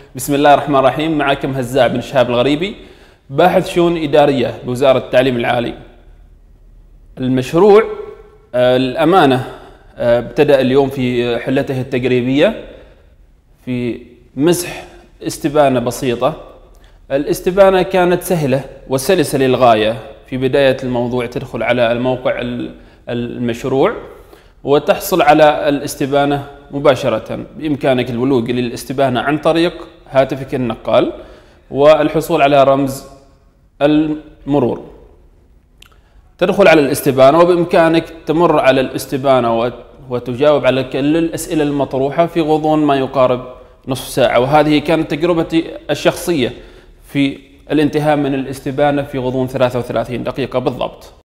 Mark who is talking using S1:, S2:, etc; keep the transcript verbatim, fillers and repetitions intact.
S1: بسم الله الرحمن الرحيم. معكم هزاع بن شهاب الغريبي، باحث شؤون إدارية بوزارة التعليم العالي. المشروع الأمانة ابتدأ اليوم في حلته التجريبية في مسح استبانة بسيطة. الاستبانة كانت سهلة وسلسة للغاية. في بداية الموضوع تدخل على الموقع المشروع وتحصل على الاستبانة مباشرة. بإمكانك الولوج للاستبانة عن طريق هاتفك النقال والحصول على رمز المرور. تدخل على الاستبانة وبإمكانك تمر على الاستبانة وتجاوب على كل الأسئلة المطروحة في غضون ما يقارب نصف ساعة. وهذه كانت تجربتي الشخصية في الانتهاء من الاستبانة في غضون ثلاثة وثلاثين دقيقة بالضبط.